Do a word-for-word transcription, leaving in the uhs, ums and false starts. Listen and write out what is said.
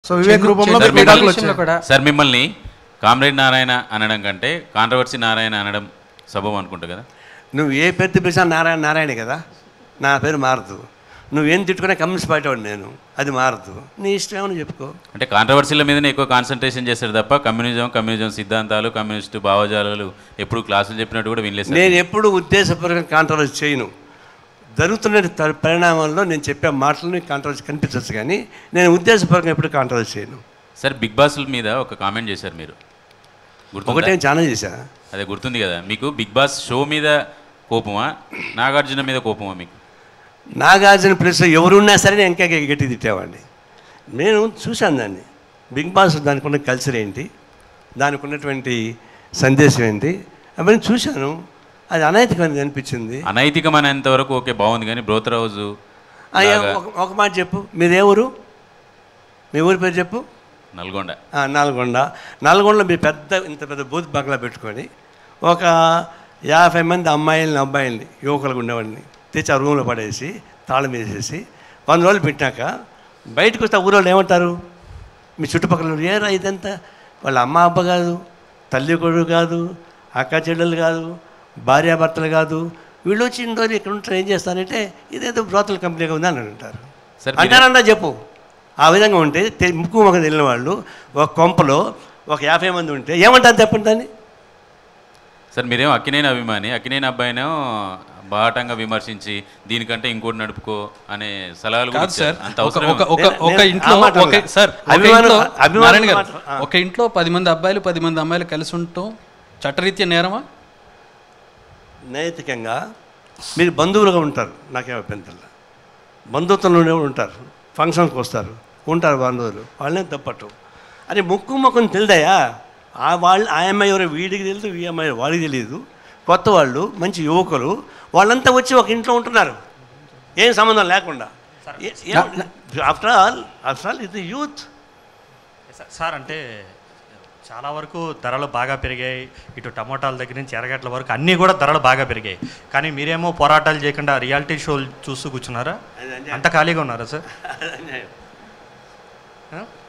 So Vivek రూపంలో sir మిమ్మల్ని comrade Narayana అనడం కంటే కాంట్రవర్సీ నారాయణ అనడం సబబు అనుకుంటా కదా. నువ్వు ఏ పేరు పిలిచినా నారాయణ నారాయణ కదా, నా పేరు మారదు. నువ్వేం తిట్టుకునే కమ్యూనిస్ట్ పార్టీ వాడు నేను, అది మారదు. నీ ఇష్టం ఏమని చెప్పుకో. అంటే కాంట్రవర్సీల మీదనే ఎక్కువ కాన్సన్ట్రేషన్ చేస్తారు తప్ప కమ్యూనిజం కమ్యూనిజం సిద్ధాంతాలు కమ్యూనిస్టు భావజాలాలు ఎప్పుడు క్లాసులు చెప్పినట్టు కూడా వినలేదు. నేను ఎప్పుడు ఉద్దేశపూర్వకంగా కాంట్రవర్సీ చేయను. జరుగుతున్న పరిణామాల్లో నేను చెప్పే మాటలని కాంట్రవర్సీ కనిపించవచ్చు, కానీ నేను ఉద్దేశపూర్వకంగా ఎప్పుడు కాంట్రవర్సీ చేయను. సార్ బిగ్ బాస్ మీద ఒక కామెంట్ చేశారు మీరు, ఒకటే చాలా చేశా. అదే గుర్తుంది కదా మీకు. బిగ్ బాస్ షో మీద కోపమా నాగార్జున మీద కోపమా మీకు? నాగార్జున ప్లేస్లో ఎవరున్నా సరే నేను ఇంకా గట్టి తిట్టేవాడిని. నేను చూశాను దాన్ని. బిగ్ బాస్ దానికి ఉన్న కల్చర్ ఏంటి, దానికి ఉన్నటువంటి సందేశం ఏంటి అవన్నీ చూశాను. అది అనైతికమైనది అనిపించింది. అనైతికమైనంత వరకు ఓకే బాగుంది, కానీ బ్రోతరాజు ఒక మాట చెప్పు, మీదే ఊరు? మీ ఊరి పేరు చెప్పు. నల్గొండ. నల్గొండ నల్గొండలో మీరు పెద్ద ఇంత పెద్ద బూత్ బంగ్లా పెట్టుకొని ఒక యాభై మంది అమ్మాయిలని అబ్బాయిల్ని యువకులకు ఉండేవాడిని తెచ్చి ఆ రూమ్లో పడేసి తాళం వేసేసి వంద రోజులు పెట్టినాక బయటకు వస్తే ఊరోళ్ళు ఏమంటారు? మీ చుట్టుపక్కల ఏరా ఇదంతా వాళ్ళ అమ్మ అబ్బ కాదు, తల్లి కొడుకు కాదు, అక్క చెల్లెలు కాదు, భార్యాభర్తలు కాదు, వీళ్ళు వచ్చి ఇంట్లో ఇక్కడ ఉంటారు, ఏం చేస్తారంటే ఇదేదో బ్రోతల కంపెనీగా ఉంది అని అంటారు. అంటారన్నా చెప్పు. ఆ విధంగా ఉంటే ముక్కు మొక్క తెలియని వాళ్ళు ఒక కొంపలో ఒక యాభై మంది ఉంటే ఏమంటారు చెప్పండి దాన్ని. సార్ మీరేమో అక్కినేని అభిమాని, అక్కినేని అబ్బాయినో బాటంగా విమర్శించి దీనికంటే ఇంకోటి నడుపుకో అనే సలహాలు కాదు సార్. అంత అవసరం. ఒక ఇంట్లో సార్ ఒక ఇంట్లో పది మంది అబ్బాయిలు పది మంది అమ్మాయిలు కలిసి ఉంటాం చట్టరీత్యా నేరమా? నైతికంగా మీరు బంధువులుగా ఉంటారు, నాకేం అభ్యంతరం. బంధుత్వంలోనే ఉంటారు, ఫంక్షన్కి వస్తారు, ఉంటారు బంధువులు, వాళ్ళనే తప్పట్టు. అని ముక్కు ముఖం తెలిదయా? ఆ వాళ్ళు ఆ అమ్మాయి ఎవరో వీడికి తెలియదు, ఈ అమ్మాయి వాడికి తెలియదు. కొత్త వాళ్ళు మంచి యువకులు వాళ్ళంతా వచ్చి ఒక ఇంట్లో ఉంటున్నారు, ఏం సంబంధం లేకుండా. ఆఫ్టర్ ఆల్ ఆఫ్టర్ ఆల్ ఇది యూత్ సార్. అంటే చాలా వరకు ధరలు బాగా పెరిగాయి, ఇటు టమోటాల దగ్గర నుంచి ఎర్రగడ్డల వరకు అన్నీ కూడా ధరలు బాగా పెరిగాయి. కానీ మీరేమో పోరాటాలు చేయకుండా రియాలిటీ షోలు చూస్తూ కూర్చున్నారా? అంత ఖాళీగా ఉన్నారా సార్?